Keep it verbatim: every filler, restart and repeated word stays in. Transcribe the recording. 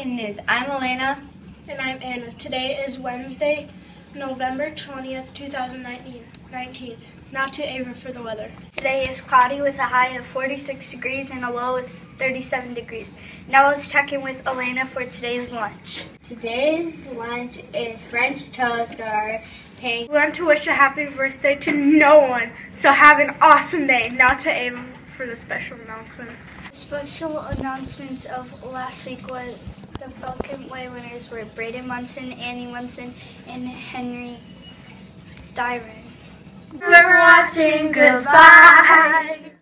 Falcon News. I'm Elena. And I'm Anna. Today is Wednesday, November twentieth, two thousand nineteen. Now to Ava for the weather. Today is cloudy with a high of forty-six degrees and a low of thirty-seven degrees. Now let's check in with Elena for today's lunch. Today's lunch is French toast or pancakes. We want to wish a happy birthday to no one, so have an awesome day. Now to Ava for the special announcement. Special announcements of last week was the Falcon Way winners were Braden Munson, Annie Munson, and Henry Dyron. For watching, goodbye.